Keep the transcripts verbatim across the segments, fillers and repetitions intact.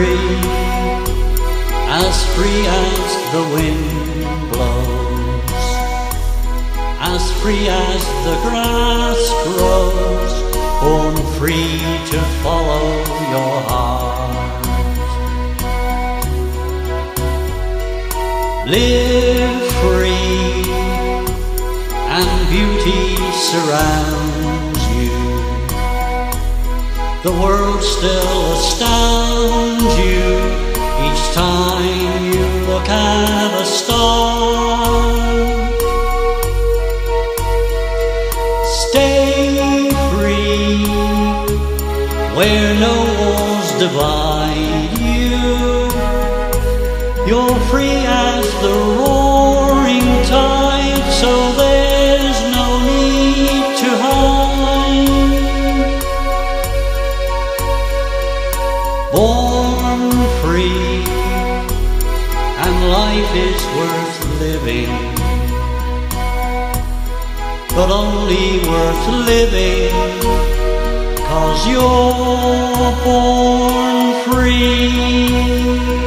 free, as free as the wind blows, as free as the grass grows, born free to follow your heart. Live free, and beauty surrounds you. The world still astounds you each time you look at a star. Stay free, where no walls divide you. You're free as the roaring tide, so there's no need to hide. Born free, and life is worth living, but only worth living 'cause you're born free.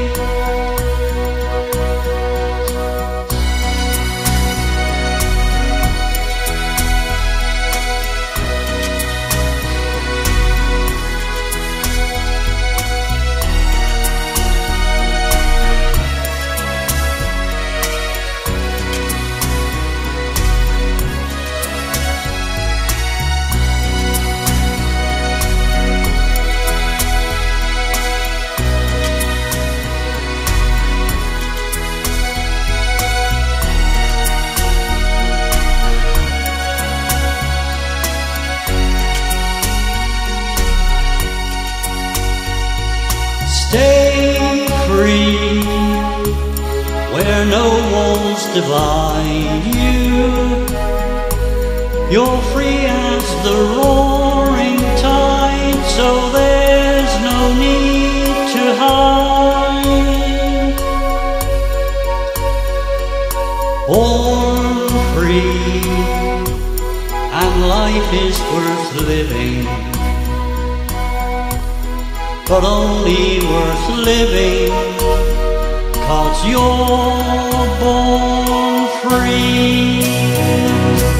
Stay free, where no walls divide you. You're free as the roaring tide, so there's no need to hide. Born free, and life is worth living, but only worth living 'cause you're born free.